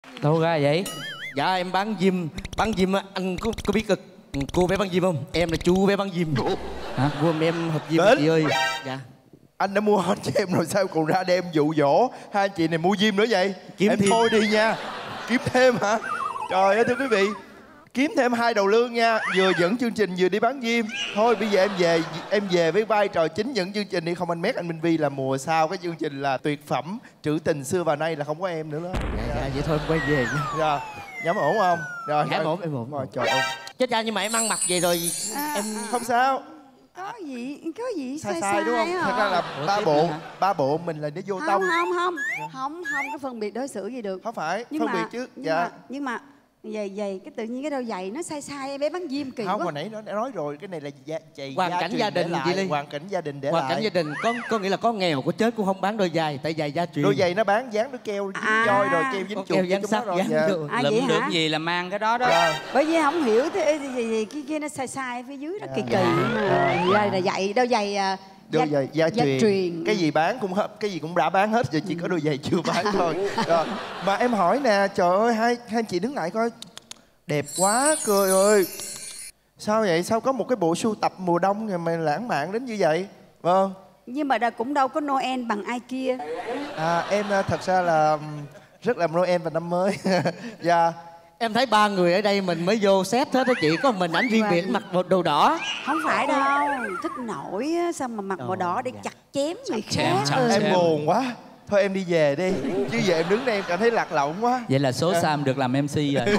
Đâu ra vậy? Dạ em bán diêm. Bán diêm á, anh có biết cô bé bán diêm không? Em là chú bé bán diêm. Hả? Gồm em hộp diêm chị ơi. Dạ. Anh đã mua hết cho em rồi sao còn ra đem dụ dỗ hai anh chị này mua diêm nữa vậy? Kiếm em thêm. thôi đi nha. Kiếm thêm hả? Trời ơi thưa quý vị, kiếm thêm 2 đầu lương nha. Vừa dẫn chương trình vừa đi bán diêm. Thôi bây giờ em về với vai trò chính dẫn chương trình đi. Không anh Mét anh Minh Vi là mùa sau cái chương trình là tuyệt phẩm trữ tình xưa và nay là không có em nữa đó. Dạ vậy thôi em quay về nha. Rồi nhắm ổn không? Rồi Dạ, em ổn. Rồi, trời ơi. Chết ra nhưng mà em ăn mặc về rồi em Không sao. Có gì Sai đúng không? Thật ra là ba bộ mình là nó vô tông. Không có phân biệt đối xử gì được. Không phải Nhưng phân mà, biệt chứ. nhưng mà giày cái tự nhiên cái đôi giày nó sai bé bán diêm kỳ không quá. hồi nãy nó nói rồi, cái này là giày hoàn cảnh gia đình chị Ly. hoàn cảnh gia đình để hoàn lại. cảnh gia đình có nghĩa là có nghèo có chết cũng không bán đôi giày, tại giày gia truyền. Đôi giày nó bán dán đôi keo dính voi rồi keo dính chuột dán sắt rồi. Lụm vậy được hả? gì là mang cái đó đó. Bởi vì không hiểu thế gì kia nó sai phía dưới nó kỳ mà. Đây là giày đôi giày đôi giày gia truyền. Cái gì bán cũng hết, cái gì cũng đã bán hết rồi, chỉ có đôi giày chưa bán thôi. Rồi mà em hỏi nè, trời ơi hai anh chị đứng lại coi. Đẹp quá cười ơi. Sao vậy? Sao có một cái bộ sưu tập mùa đông mà lãng mạn đến như vậy? Vâng. Nhưng mà cũng đâu có Noel bằng ai kia. Em thật ra là rất là Noel và năm mới. Dạ. Em thấy ba người ở đây mình mới vô set hết đó chị, có mình ảnh riêng biệt mặc đồ đỏ. Không phải đâu, thích nổi á, sao mà mặc màu đỏ để chặt chém người khác. Em buồn quá. Thôi em đi về đi. Chứ giờ em đứng đây em cảm thấy lạc lõng quá. Vậy là số Sam được làm MC rồi.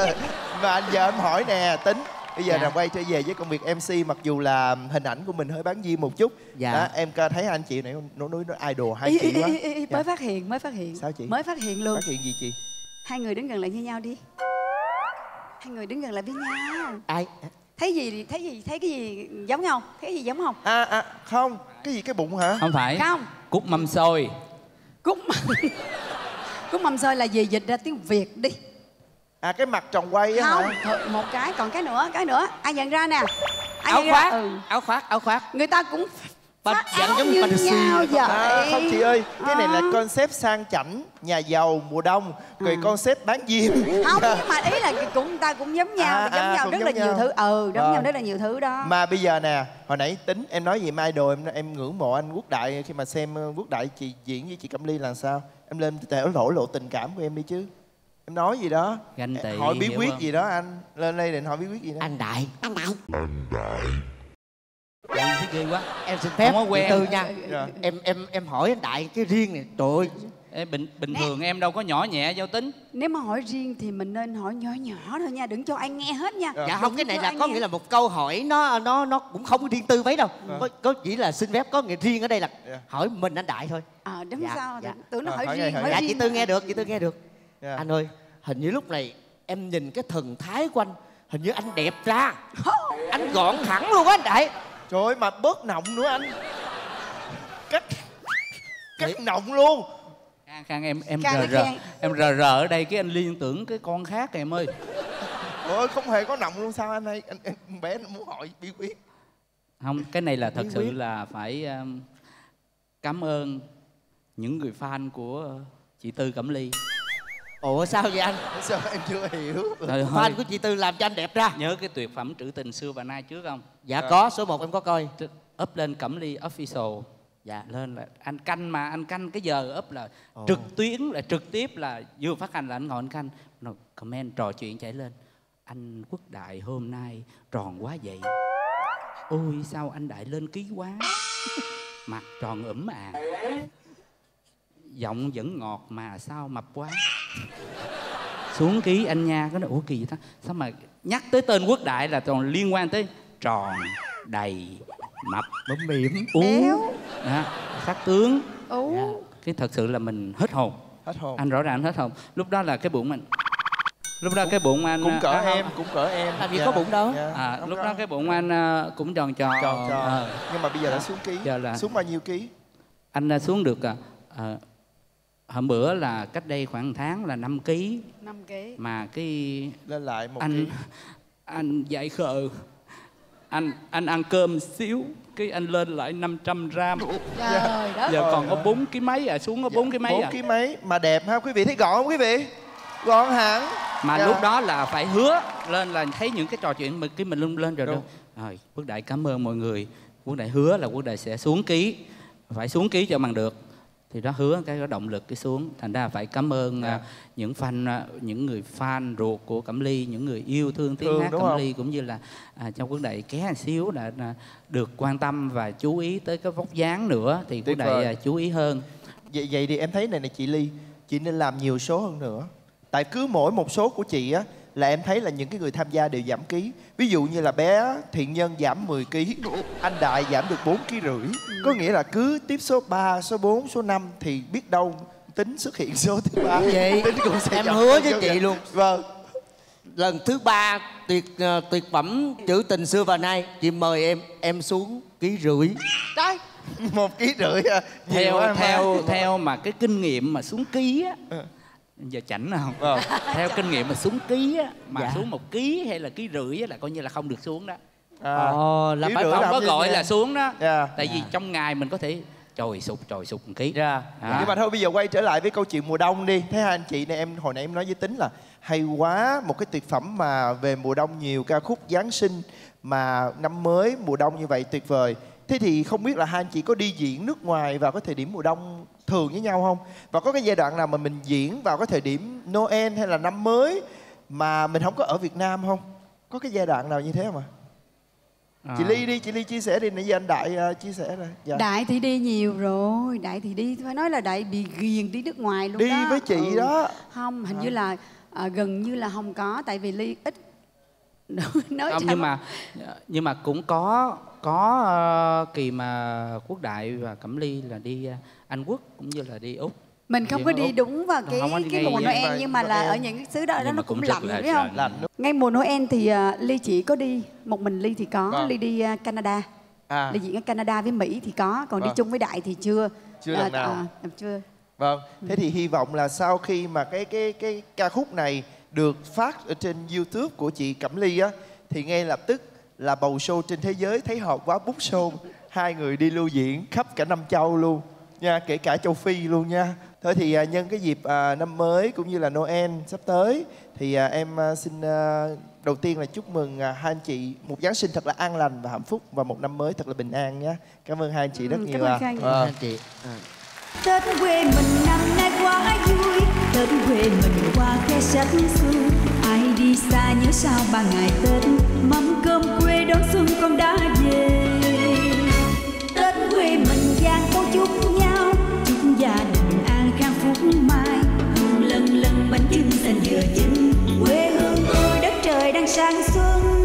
Mà anh giờ em hỏi nè, Tính bây giờ là quay trở về với công việc MC, mặc dù là hình ảnh của mình hơi bán diêm một chút. Dạ. Đó, em thấy anh chị này nó idol hai chị quá. Mới phát hiện. Sao chị? Mới phát hiện luôn. Phát hiện gì chị? Hai người đứng gần lại với nhau đi. Hai người đứng gần lại với nhau. Ai? Thấy cái gì giống nhau? Thấy gì giống không? Không. Cái gì cái bụng hả? Không phải. Không. Cút mâm xôi. Cút mâm xôi là gì, dịch ra tiếng Việt đi. Cái mặt tròn quay á không, hả? một cái, còn cái nữa. Ai nhận ra nè? Áo khoác. Người ta cũng phát dạng áo giống như fantasy. nhau vậy. Không chị ơi, cái này là concept sang chảnh, nhà giàu mùa đông. Rồi concept bán diêm. Không, nhưng mà ý là ta cũng giống nhau, giống nhau rất là nhiều thứ. Giống nhau rất là nhiều thứ đó. Mà bây giờ nè, hồi nãy Tính em nói gì mà idol em ngưỡng mộ anh Quốc Đại. Khi mà xem Quốc Đại chị diễn với chị Cẩm Ly là sao? Em lên lộ tình cảm của em đi chứ. Em nói gì đó, ganh tị, hỏi bí quyết không? gì đó anh. Lên đây định hỏi bí quyết gì đó. Anh Đại. Thấy ghê quá. Em xin phép Không có quen. từ nha. Em hỏi anh Đại cái riêng này, trời ơi. Ê, bình thường em đâu có nhỏ nhẹ giao Tính. Nếu mà hỏi riêng thì mình nên hỏi nhỏ thôi nha, đừng cho ai nghe hết nha. Dạ không, cái này là có nghĩa là một câu hỏi nó cũng không có riêng tư mấy đâu. Có chỉ là xin phép, có nghĩa riêng ở đây là hỏi mình anh Đại thôi. Đúng dạ, sao? Dạ. Tưởng nó hỏi hỏi riêng. Dạ chị Tư nghe được, Yeah. Anh ơi, hình như lúc này em nhìn cái thần thái của anh, hình như anh đẹp ra. Anh gọn hẳn luôn á anh Đại. Trời ơi mà bớt nọng nữa anh. Cắt nọng luôn. Khang em rờ ở đây cái anh liên tưởng cái con khác em ơi. Ôi không hề có nọng luôn sao anh ơi? Anh bé nó muốn hỏi bí quyết. Không, cái này là thật sự là phải cảm ơn những người fan của chị Tư Cẩm Ly. Ủa sao vậy anh? Sao em chưa hiểu? Fan của chị Tư làm cho anh đẹp ra. Nhớ cái tuyệt phẩm trữ tình xưa và nay trước không? Dạ có, số 1 em có coi. Up lên Cẩm Ly Official. Dạ. Lên là anh canh mà, anh canh cái giờ up là trực tiếp là vừa phát hành là anh ngồi anh canh. Comment trò chuyện chảy lên. Anh Quốc Đại hôm nay tròn quá vậy. Ôi sao anh Đại lên ký quá. Mặt tròn giọng vẫn ngọt mà sao mập quá. Xuống ký anh nha. Cái nói ủa kỳ vậy ta? Sao mà nhắc tới tên Quốc Đại là còn liên quan tới tròn, đầy, mập, bấm miệng, béo, sắc tướng. Dạ. Cái thật sự là mình hết hồn. Anh rõ ràng hết hồn. Lúc đó là cái bụng mình. Lúc đó cái bụng anh cũng cỡ em. Làm gì có bụng đâu. Lúc đó cái bụng anh cũng tròn. Nhưng mà bây giờ đã xuống ký. Xuống bao nhiêu ký? Anh xuống được hôm bữa là cách đây khoảng 1 tháng là 5 kg. 5 kg. Mà cái lên lại 1 kg. Anh dạy khờ. Anh ăn cơm xíu cái anh lên lại 500 gram. Trời đất. Giờ còn có 4 kg mấy xuống có 4 kg mấy 4 kg mấy mà đẹp ha quý vị, thấy gọn không quý vị? Gọn hẳn. Mà Dạ. lúc đó là phải hứa lên là thấy những cái trò chuyện mình lên rồi đó. Rồi Quốc Đại cảm ơn mọi người. Quốc Đại hứa là Quốc Đại sẽ xuống ký, phải xuống ký cho bằng được. Thì đó hứa cái có động lực cái xuống. Thành ra phải cảm ơn những fan, những người fan ruột của Cẩm Ly, những người yêu thương tiếng hát Cẩm Ly, cũng như là cho Quốc Đại ké một xíu đã được quan tâm và chú ý tới cái vóc dáng nữa thì Quốc Đại chú ý hơn. Vậy thì em thấy này chị Ly, chị nên làm nhiều số hơn nữa. Tại cứ mỗi một số của chị á là em thấy là những cái người tham gia đều giảm ký. Ví dụ như là bé Thiện Nhân giảm 10 kg, anh Đại giảm được 4,5 kg. Có nghĩa là cứ tiếp số 3, số 4, số 5 thì biết đâu Tính xuất hiện số thứ 3. Vậy Tính cũng sẽ em hứa với chị luôn. Vâng. Lần thứ 3 tuyệt phẩm Trữ Tình Xưa Và Nay, chị mời em xuống 1,5 kg. Đấy, 1,5 kg. Theo mà cái kinh nghiệm mà xuống ký á, giờ chảnh nào không? Theo kinh nghiệm mà xuống ký á, mà xuống 1 kg hay là 1,5 kg á là coi như là không được xuống đó. Là phải không có gọi là xuống đó. Yeah. Tại vì trong ngày mình có thể trồi sụt 1 ký. Nhưng mà thôi bây giờ quay trở lại với câu chuyện mùa đông đi. Thế hai anh chị này, em hồi nãy em nói với Tính là hay quá, một cái tuyệt phẩm mà về mùa đông, nhiều ca khúc Giáng sinh mà năm mới mùa đông như vậy tuyệt vời. Thế thì không biết là hai anh chị có đi diễn nước ngoài vào cái thời điểm mùa đông thường với nhau không? Và có cái giai đoạn nào mà mình diễn vào cái thời điểm Noel hay là năm mới mà mình không có ở Việt Nam không? Có cái giai đoạn nào như thế không ạ? Chị Ly đi, chị Ly chia sẻ đi, nãy giờ anh Đại chia sẻ rồi. Dạ. Đại thì đi nhiều rồi, Đại thì đi, phải nói là Đại bị ghiền đi nước ngoài luôn đi đó. Đi với chị đó. Không, hình như là gần như là không có, tại vì Ly ít nói không, nhưng mà cũng có kỳ mà Quốc Đại và Cẩm Ly là đi Anh Quốc cũng như là đi Úc. Mình không có đi đúng vào cái mùa Noel, nhưng mà là ở những xứ đó nó cũng lạnh, phải không? Ngay mùa Noel thì Ly chỉ có đi một mình. Ly thì có Ly đi Canada, Ly diễn ở Canada với Mỹ thì có, còn đi chung với Đại thì chưa lần nào. Chưa. Vâng, thế thì hy vọng là sau khi mà cái ca khúc này được phát ở trên YouTube của chị Cẩm Ly á, thì ngay lập tức là bầu show trên thế giới thấy hợp quá book show, hai người đi lưu diễn khắp cả 5 châu luôn nha, kể cả châu Phi luôn nha. Thôi thì nhân cái dịp năm mới cũng như là Noel sắp tới thì em xin đầu tiên là chúc mừng hai anh chị một Giáng sinh thật là an lành và hạnh phúc và một năm mới thật là bình an nhé. Cảm ơn hai anh chị rất nhiều. Cảm ơn anh chị. Tết quê mình năm nay quá vui, Tết quê mình qua khe sách xuân. Ai đi xa nhớ sao 3 ngày Tết, mâm cơm quê đón xuân con đã về. Tết quê mình gian câu chúc nhau, chúc gia đình an khang phúc mai. Hương lần lần bánh chưng xanh dừa chín, quê hương tôi đất trời đang sang xuân.